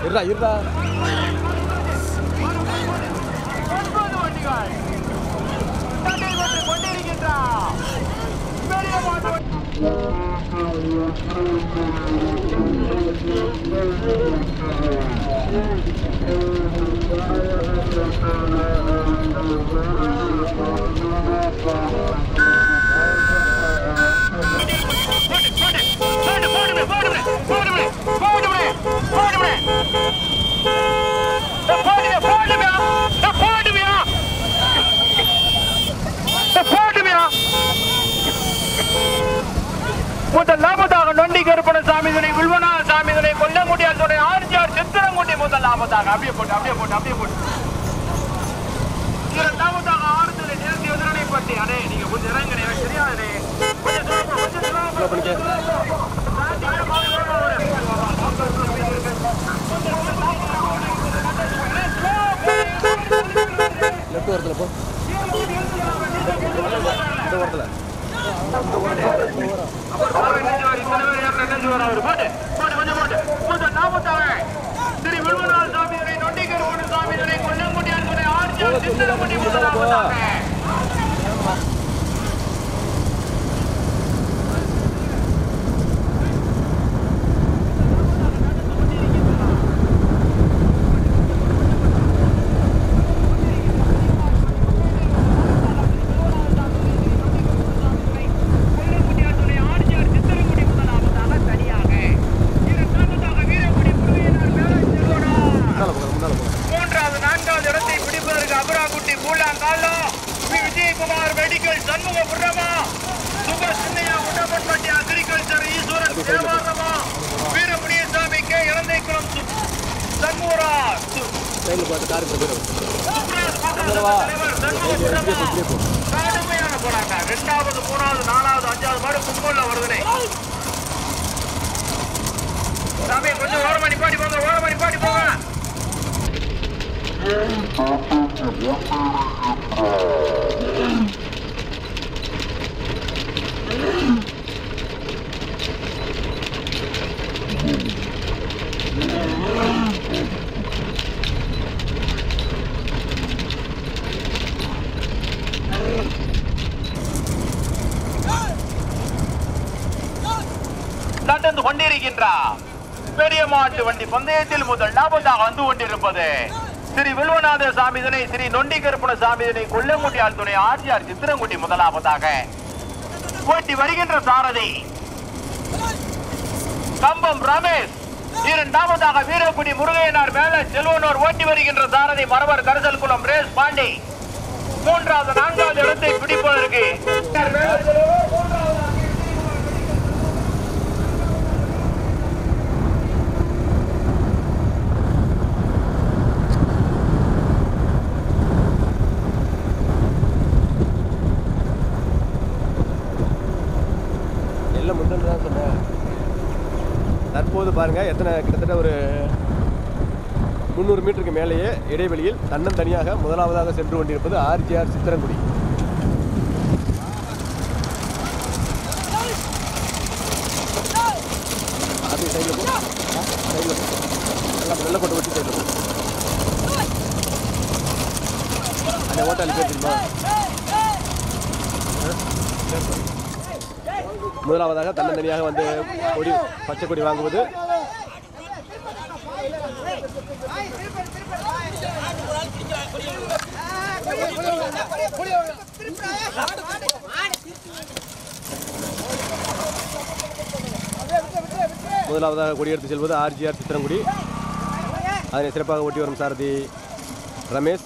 இருடா இருடா முதலாவதாக நொண்டி கருப்பண சாமிதனை வில்வனா சாமிதனை கொல்லங்குடியார் துணை ஆர்ஜிஆர் சித்திரங்குடி முதலாவதாக அப்படியே போட்டு இரண்டாவதாக ஆறுதலை நேர்த்தி எதிரணை பற்றி அடே நீங்க கொஞ்சம் இறங்கனே சரியாதே லெஃப்ட் ஓரத்துல போ இந்த ஓரத்துல திரு வில்வனார் சாமிதனை நொண்டி கருப்பண சாமிதனை கொல்லங்குடியார் துணை ஆர்ஜிஆர் சித்திரங்குடி முதலாவதாக ரெண்டாவது மூணாவது நாலாவது அஞ்சாவது மாடு கும்பல்ல வருதுனே சாமி கொஞ்சம் ஓரமா நிப்பாட்டி போங்க நடந்து கொண்டிருக்கின்றார் பெரிய மாட்டு வண்டி பந்தயத்தில் முதலாவதாக வந்து கொண்டிருப்பது ஸ்ரீ வில்வநாத சாமிதனை ஸ்ரீ நொண்டி கருப்பண சாமிதனை கொல்லங்குடியார் துணை ஆர்ஜிஆர் சித்திரங்குடி முதலாவதாக போட்டி வருகின்ற சாரதி கம்பம் ரமேஷ். இரண்டாவதாக வீரக்குடி முருகையனார் மேல செல்வனூர் ஓட்டி வருகின்ற சாரதி மரவர் கரிசல் குளம் ரேஸ் பாண்டி. மூன்றாவது நான்காவது இடத்தை பிடிப்பதற்கு தற்போது பாருங்க எத்தனை கிட்டத்தட்ட ஒரு 300 மீட்டருக்கு மேலேயே இடைவெளியில் தன்னந்தனியாக முதலாவதாக சென்று கொண்டிருப்பது ஆர்ஜிஆர் சித்திரங்குடி. அப்படி சைடில் நல்ல போட்டு வச்சு சைடில் அந்த ஓட்டாளி பேர் தெரியுமா? முதலாவதாக தன்னந்தனியாக வந்து கொடி பச்சை கொடி வாங்குவது முதலாவதாக கொடியெடுத்து செல்வது ஆர்ஜிஆர் சித்திரங்குடி. அதனை சிறப்பாக ஓட்டி வரும் சாரதி ரமேஷ்.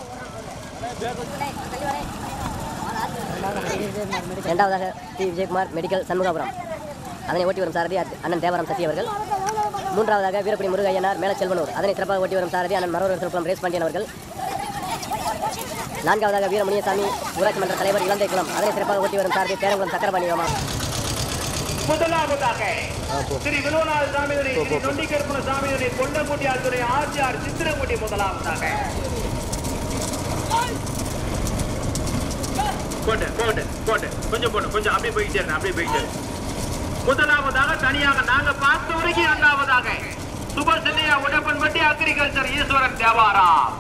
இரண்டாவதாக டி விஜயகுமார் மெடிக்கல் சண்முகாபுரம். அதனை ஓட்டி வரும் சாரதி அண்ணன் தேவராம் சசி அவர்கள். மூன்றாவதாக வீரக்குடி முருகையனார் மேல செல்வனூர். அதனை சிறப்பாக ஓட்டி வரும் சாரதி அண்ணன் மரவர் திருப்பம் ரேஸ் பாண்டியன் அவர்கள். நான்காவதாக வீரமுனியசாமி ஊராட்சி மன்ற தலைவர் இளந்தை குளம். அதனை சிறப்பாக ஓட்டி வரும் சாரதி பேரங்குளம் சக்கரபாணி மாமா. முதலாவதாக ஸ்ரீ வில்வநாத சாமிதனை ஸ்ரீ நொண்டி கருப்பண சாமிதனை கொல்லங்குடியார் துணை ஆர்ஜிஆர் சித்திரங்குடி முதலாவதாக கொஞ்சம் அப்படியே போயிட்டே முதலாவதாக தனியாக நாங்க பார்த்த வரைக்கும் இரண்டாவதாக சுபர் சென்னையா உடப்பன்பட்டி அக்ரிகல்ச்சர் ஈஸ்வரன் தேவாரம்.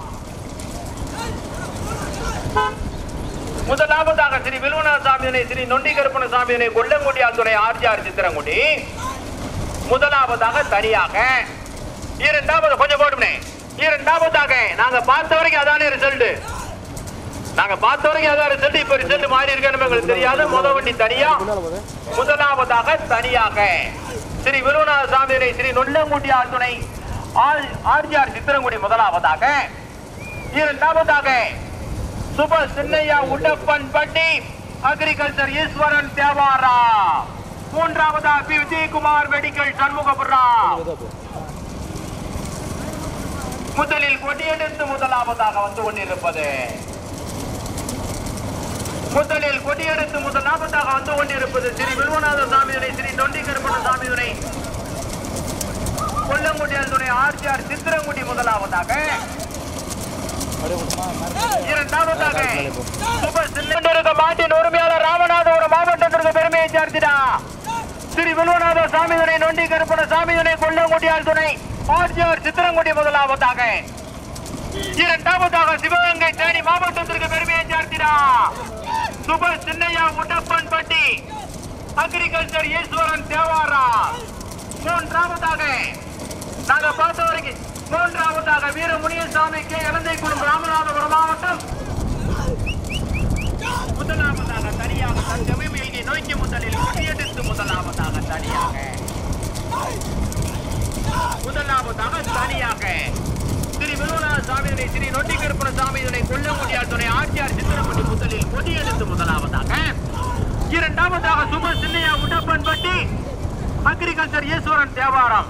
முதலாவதாக ஸ்ரீ வில்வநாத சாமியினை ஸ்ரீ நொண்டி கருப்பண சாமியினை கொல்லங்குடி ஆத்துறை ஆர்ஜிஆர் சித்திரங்குடி முதலாவதாக தனியாக. இரண்டாவது கொஞ்சம் போடுமே. இரண்டாவதாக நாங்க பார்த்த வரைக்கும் அதானே ரிசல்ட். நாங்க பார்த்த வரைக்கும் அதான் ரிசல்ட். இப்ப ரிசல்ட் மாறி இருக்கணும் எங்களுக்கு தெரியாது. முதல் வண்டி தனியா. முதலாவதாக தனியாக ஸ்ரீ வில்வநாத சாமியினை ஸ்ரீ நொல்லங்குடி ஆத்துறை ஆர்ஜிஆர் சித்திரங்குடி முதலாவதாக. இரண்டாவதாக சுப சின்னையா உடப்பன் பட்டி அக்ரிகல்ச்சர் ஈஸ்வரன் தேவாரா. மூன்றாவதா பி விஜயகுமார் மெடிக்கல் சண்முகபுரம். முதலில் கொடியெடுத்து முதலாவதாக வந்து கொண்டிருப்பது ஸ்ரீ வில்வநாத சாமியினை ஸ்ரீ நொண்டி கருப்பண சாமியினை கொல்லங்குடியால் துணை ஆர்ஜிஆர் சித்திரங்குடி முதலாவதாக. இரண்டாவதாக மாட்டின் உரிமையாளர் ராமநாதபுரம் மாவட்டத்திற்கு பெருமையை சேர்த்திடா ஸ்ரீ வில்வநாத சாமியினை நொண்டி கருப்பண சாமியினை கொல்லங்குடியால் துணை ஆர்ஜிஆர் சித்திரங்குடி முதலாவதாக. இரண்டாவதாக சிவகங்கை தேனி மாவட்டத்திற்கு பெருமையை சேர்த்திடா சுப சின்னையா உடப்பன் பட்டி அக்ரிகல்ச்சர் ஈஸ்வரன் தேவாரா. மூன்றாவதாக நாங்க பார்த்த வரைக்கும் மூன்றாவதாக வீரமுனியசாமி கே இலந்தைக்குளம் ராமநாதபுரம் மாவட்டம். முதலாவதாக தனியாக தஞ்சமியை நோக்கி முதலில் கொடியெடுத்து முதலாவதாக தனியாக ஸ்ரீ வில்வநாத சாமியினை ஸ்ரீ நொண்டி கருப்பண சாமியினை கொல்லங்குடியால் துணை ஆர்ஜிஆர் சித்திரங்குடி முதலில் கொடியெடுத்து முதலாவதாக. இரண்டாவதாக சுப சின்னையா உடப்பன் பட்டி அக்ரிகல்ச்சர் ஈஸ்வரன் தேவாரம்.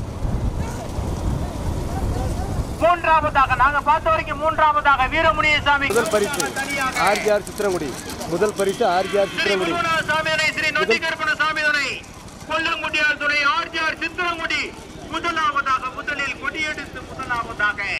மூன்றாவதாக நாங்க பார்த்த வரைக்கும் மூன்றாவதாக வீரமுனியசாமி முதல் பரிசு ஆர்ஜிஆர் சித்திரங்குடி. முதல் பரிசு ஆர்ஜிஆர் சித்திரங்குடி. சாமியினை ஸ்ரீ நொண்டி கருப்பண சாமியினை கொல்லங்குடியால் துணை ஆர்ஜிஆர் சித்திரங்குடி முதலாவதாக முதலில் கொடியெடுத்து முதலாவதாக